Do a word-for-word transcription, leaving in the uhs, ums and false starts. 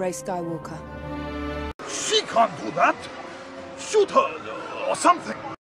Rey Skywalker. She can't do that. Shoot her or something.